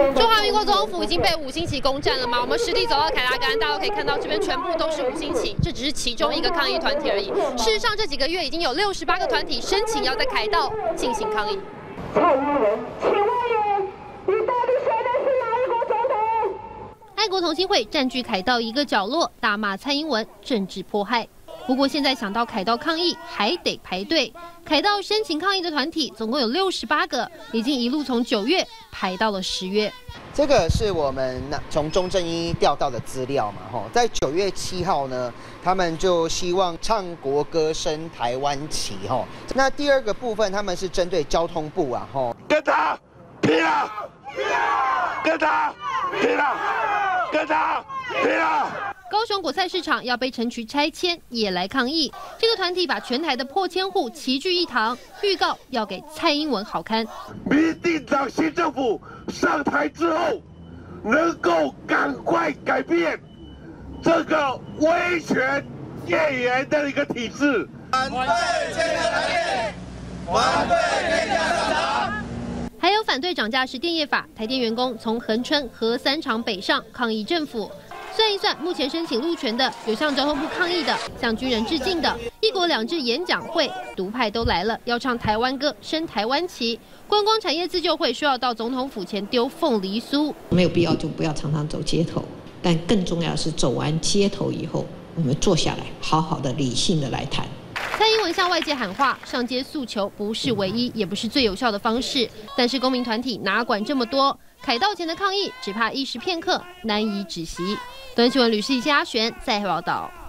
中华民国总统府已经被5星旗攻占了嘛？我们实地走到凯达格兰，大家都可以看到这边全部都是5星旗，这只是其中一个抗议团体而已。事实上，这几个月已经有68个团体申请要在凯道进行抗议。 蔡英文，请问你到底选的是哪一国总统？ 爱国同心会占据凯道一个角落，大骂蔡英文政治迫害。不过现在想到凯道抗议还得排队，凯道申请抗议的团体总共有68个，已经一路从9月排到了10月。 这个是我们从中正一调到的资料嘛，在9月7号呢，他们就希望唱国歌升台湾旗，那第二个部分他们是针对交通部啊， 跟他拼了，跟他拼了，跟他拼了。 高雄果菜市场要被城区拆迁，也来抗议。这个团体把全台的破千户齐聚一堂，预告要给蔡英文好看。 民进党新政府上台之后，能够赶快改变这个威权戒严的一个体制。反对欠价台电，反对电价上涨。 还有反对涨价时电业法，台电员工从恒春和3厂北上抗议政府。算一算，目前申请路权的，有向交通部抗议的，向军人致敬的，一国两制演讲会，独派都来了，要唱台湾歌，升台湾旗。观光产业自救会说要到总统府前丢凤梨酥， 没有必要就不要常常走街头，但更重要的是走完街头以后，我们坐下来，好好的理性的来谈。 蔡英文向外界喊话，上街诉求不是唯一，也不是最有效的方式。但是公民团体哪管这么多？凯道前的抗议，只怕一时片刻难以止息。端新闻吕世嘉璇在报道。